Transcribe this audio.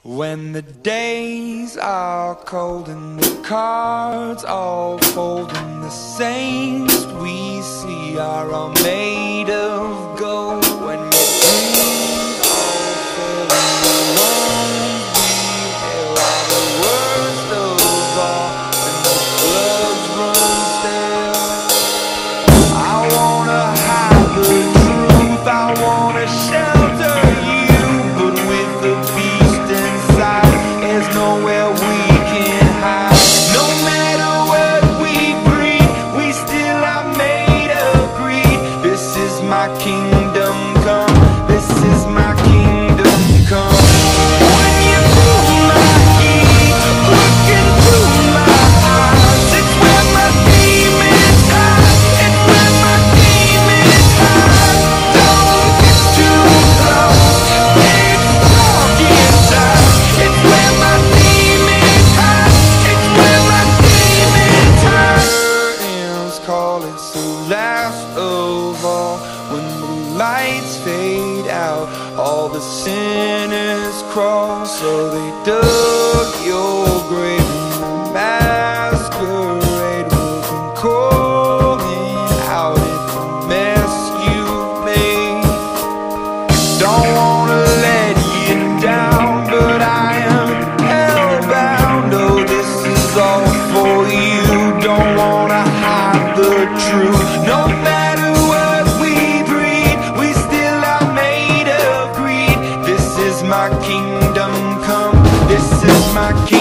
When the days are cold and the cards all fold, and the saints we see are all made of gold. When your dreams all fail and the ones we hail are the worst of all, and the blood runs stale. I wanna hide the truth, I wanna shelter you, but with the beast inside, there's nowhere we can hide. No matter what we breed, we still are made of greed. This is my kingdom come, this is my kingdom come. When you feel my heat, look into my eyes, it's where my demons hide, it's where my demons hide. Don't get too close, it's dark inside, it's where my demons hide, it's where my demons hide. Curtains call, it's the last of all. When the lights fade out, all the sinners crawl. So they dug your grave in the masquerade will come calling out at the mess you made. Don't wanna let you down, but I am hellbound. Oh, this is all for you. Don't wanna hide the truth. No matter what we breed, we still are made of greed. This is my kingdom come, this is my kingdom.